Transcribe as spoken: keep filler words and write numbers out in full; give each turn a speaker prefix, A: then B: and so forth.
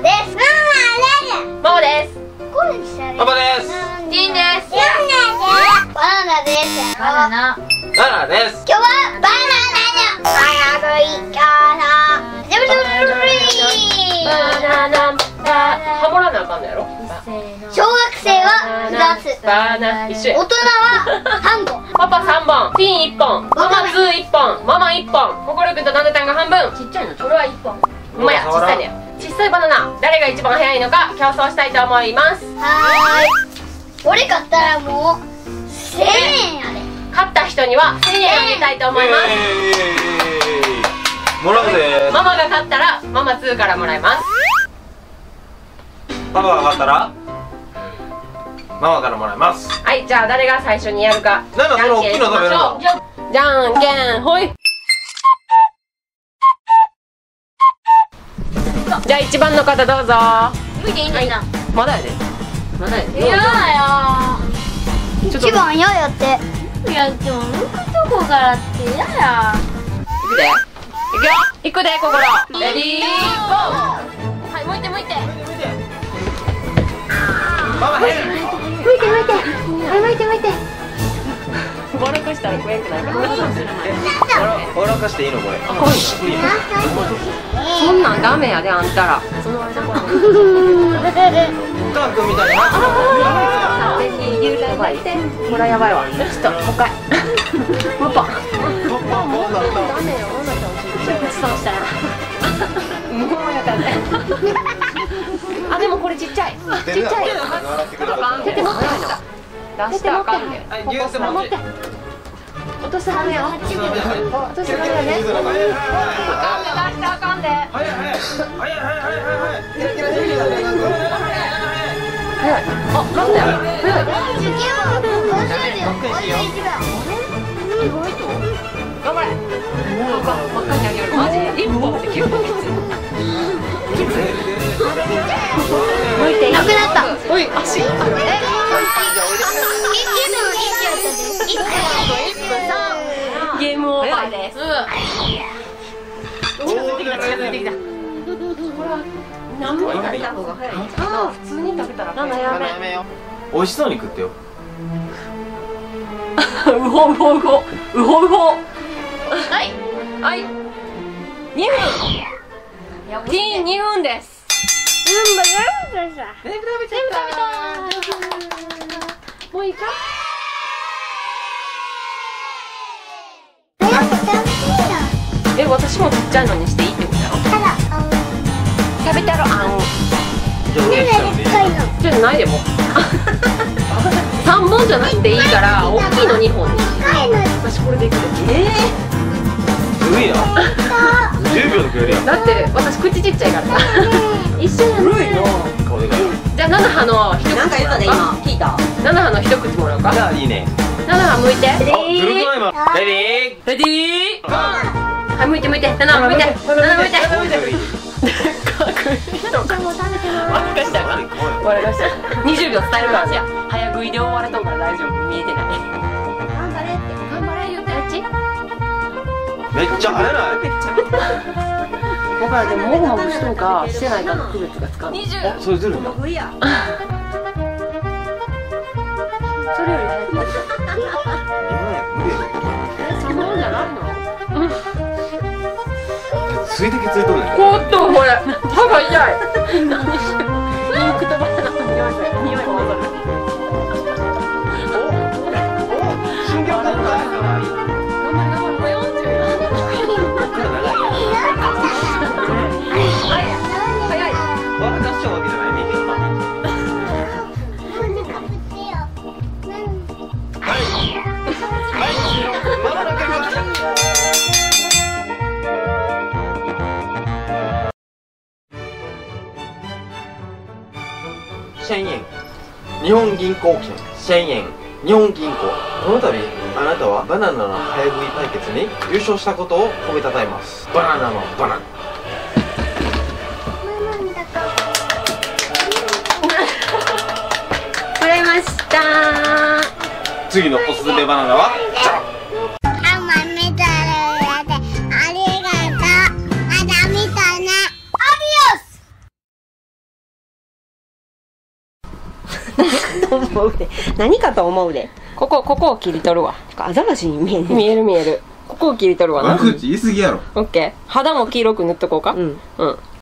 A: です。
B: ママです。
C: パパです。
B: ジンです。
A: バナナです。
B: バナナ。
C: ナナです。
A: 今日はバナナの早食いからジブリ
B: バナナ。ハモらなあかんのやろ。
A: 小学生はふたつ、
B: バナ一緒や。
A: 大人はさんぼん。
B: パパさんぼん、ティーンいっぽん、ママツーいっぽん、ママいっぽん、ココルくんとナナタンが半分。ちっちゃいの、これはいっぽん。ほんまや、小さいね。小さいバナナ、誰が一番早いのか競争したいと思います。
A: はーい。これ買ったらもうせんえんやで。
B: 勝った人にはせんえんあげたいと思います。
C: もらうぜ。
B: ママが勝ったらママツーからもらいます。
C: パパが勝ったらママからもらいます。
B: はい、じゃあ誰が最初にやるかじ
C: なんだその大きいの食べるの。
B: じゃんけんほい。じゃあいちばんの方どうぞ。
A: 見ていいんだな。
B: まだやで、まだやで。
A: いやや
B: ちょっと
A: 一番嫌やって。いやでも抜くとこからって嫌や。
B: いくで、いくよ、いくで、心レディーゴー。はい、向いて向いて
C: ママ変。
A: 向いて向いて。はい向いて向いて。
B: 笑かしたら怖くないから。
C: 笑かしていいのこれ。
B: そんなんダメやで、あんたら。その間これ。
C: カー君みたいな。
B: ぜひゆらばいて。これはやばいわ。ちょっともう一回。パパ。もうダメよ。女ちゃんちっちゃいごちそうしたら。もうやからね。あ、でもこれちっちゃい。ちっちゃい。出て持ってないの。出したらあかんね。
C: はい、ギューッと持って。
B: 落とすはめよ。落とすはめよね。出したらあかんで。
C: はいはいはいはいはいはい。
B: 早い。あ、なんだよ。早い。頑張れ。もうか、真っ赤にあげる。マジ一本って結構きつい。きつい。向いて。なくなった。おい、足。ゲームオーバーです。近づいてきた、近づいてきた。これは何本食べた方が早い。ああ、普通に食べたら。なんだやべ。
C: 美味しそうに食ってよ。
B: うほうほうほうほうほう。はいはい。にふん。ティーンにふんです。
A: 全部全部さ。
B: 全部食べちゃった。もういいか。え、私もちっちゃいのにしていいってことやろ。食べたらあん。じゃないでも。三本じゃなくていいから大きいの二本に。私これでいくで。ええ。
C: すごいな。十秒で食えるやん。
B: だって私口ちっちゃいからさ。一緒やね。じゃあ七葉の一口。なんか言ったね今。聞いた。七葉の一口もらおうか。
C: じゃあいいね。
B: 七葉向いて。
C: レディー。レディー。
B: レディー。はい、向いて向いて。七葉向いて。七葉向いて。笑かしたよ。笑かしたよ。にじゅうびょう伝えるからじゃあ早食いで終われとんから大丈夫。見えてない。頑張れって頑張れ言うて。
C: めっちゃ早ない。
B: だからでももぐもぐしとんかしてないかの区別がつかん。
C: あ、それ出るんだ。
B: それより早く。そんなもんじゃないの？
C: 水滴ついとるね。
B: おっとこれ歯が痛い。インクとバナナの匂いが匂いが戻る。
C: 新曲だった。
B: 頑張れ頑張れ。もうよんじゅうよ。早い。
C: 笑かしちゃうわけじゃないね。はいはい。まもなく来ました。千円。日本銀行券千円。日本銀行。この度あなたはバナナの早食い対決に優勝したことを褒めたたえます。バナナのバナナ。
B: 取れました。
C: 次のおすすめバナナはじゃん。
B: 思うで。何かと思うで。
D: ここここを切り取るわ。
B: アザラシに見えね
D: 見える見える。ここを切り取るわな。
C: 悪口言い過ぎやろ。
D: オッケー。肌も黄色く塗っとこうか。
B: うん。
D: うん。